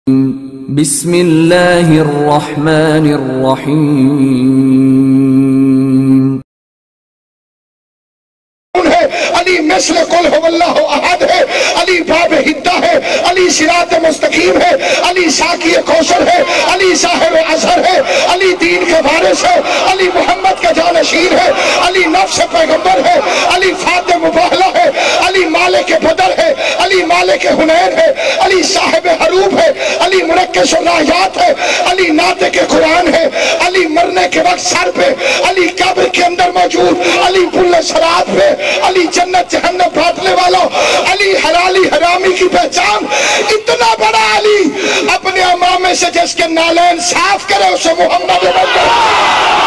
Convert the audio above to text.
बिस्मिल्लाहिर्रहमानिर्रहीम। अली मिस्ल कुल हुवल्लाहु अहद है, अली बाब हिद्दा है, अली सिरात मुस्तकीम है, अली साकी कौसर है, अली साहिब अजहर है, अली दीन के वारिस है, अली मोहम्मद का जानशीन है, अली नफ्स पैगंबर है, अली फातिह मुबाहला है, अली मालिक बदर है, अली मालिक हुनैन है, अली साहिब हरूब है, अली मुनक्किश रायात है, अली नाते के कुरान है, अली मरने के वक्त सर पे, अली कब्र के अंदर मौजूद, अली बुल्ले सरात पे, अली जन्नत जहन्नम बांटने वाला, अली हलाली हरामी की पहचान। इतना बड़ा अली अपने अमामे से जिसके नालैन साफ करे उसे मोहम्मद